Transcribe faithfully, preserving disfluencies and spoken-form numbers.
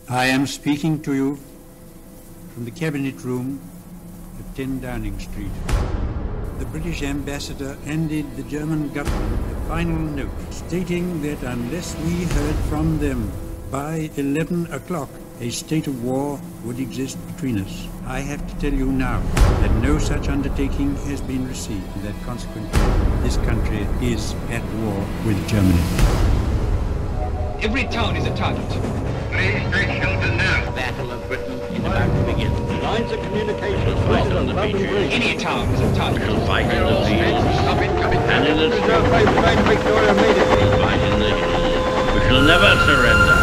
I am speaking to you from the cabinet room at ten Downing Street. The British ambassador handed the German government a final note stating that unless we heard from them by eleven o'clock, a state of war would exist between us. I have to tell you now that no such undertaking has been received, and that consequently this country is at war with Germany. Every town is a target. Please take shelter now. The Battle of Britain is about to begin. Lines of communication. Fight on the beaches. Any town is a target. We shall fight in the fields. Stop it, coming. And in the streets. Victoria immediately. Fight in the hills. We shall never surrender.